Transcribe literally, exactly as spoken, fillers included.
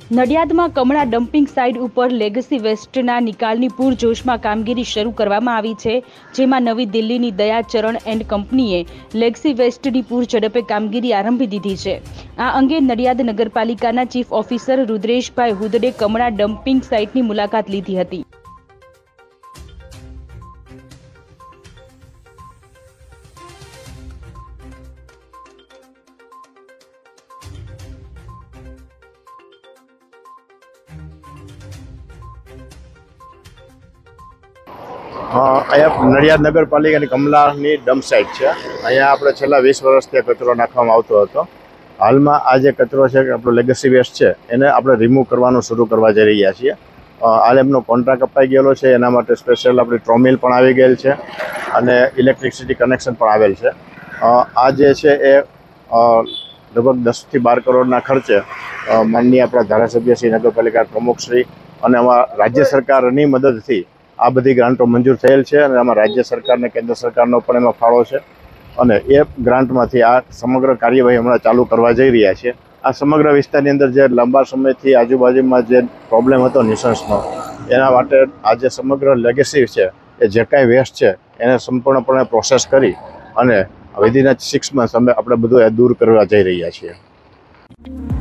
નડિયાદમાં Kamla dumping site ઉપર legacy વેસ્ટના નિકાલની પૂરજોશમાં કામગીરી શરૂ કરવામાં આવી છે, જેમાં નવી દિલ્હીની દયાચરણ એન્ડ કંપનીએ લેગસી વેસ્ટની પૂરઝડપે કામગીરી આરંભી દીધી છે। આ અંગે નડિયાદ નગરપાલિકાના chief officer Rudreshbhai Hudade Kamla dumping સાઇટની મુલાકાત લીધી હતી। અહીંયા નડિયાદ નગરપાલિકાની કમલાની ડમ્પ સાઇટ છે। અહીંયા આપણે છેલ્લા વીસ વર્ષથી કચરો નાખવામાં આવતો હતો। હાલમાં આ જે કચરો છે કે આપણો લેગસી વેસ્ટ છે એને આપણે રિમૂવ કરવાનું શરૂ કરવા જઈ રહ્યા છીએ। હાલ એમનો કોન્ટ્રાક્ટ અપાઈ ગયેલો છે, એના માટે સ્પેશિયલ આપણી ટ્રોમિલ પણ આવી ગયેલ છે અને ઇલેક્ટ્રિસિટી કનેક્શન પણ આવેલ છે। આ જે છે એ લગભગ દસથી બાર કરોડના ખર્ચે માનનીય આપણા ધારાસભ્ય શ્રી, નગરપાલિકા પ્રમુખશ્રી અને આમાં રાજ્ય સરકારની મદદથી આ બધી ગ્રાન્ટો મંજૂર થયેલ છે અને આમાં રાજ્ય સરકાર અને કેન્દ્ર સરકારનો પણ એમાં ફાળો છે અને એ ગ્રાન્ટમાંથી આ સમગ્ર કાર્યવાહી હમણાં ચાલુ કરવા જઈ રહ્યા છીએ। આ સમગ્ર વિસ્તારની અંદર જે લાંબા સમયથી આજુબાજુમાં જે પ્રોબ્લેમ હતો ન્યુસન્સનો, એના માટે આ જે સમગ્ર લેગેસી છે એ જે કાંઈ વેસ્ટ છે એને સંપૂર્ણપણે પ્રોસેસ કરી અને વિધિન સિક્સ મંથ્સ અમે આપણે બધું દૂર કરવા જઈ રહ્યા છીએ।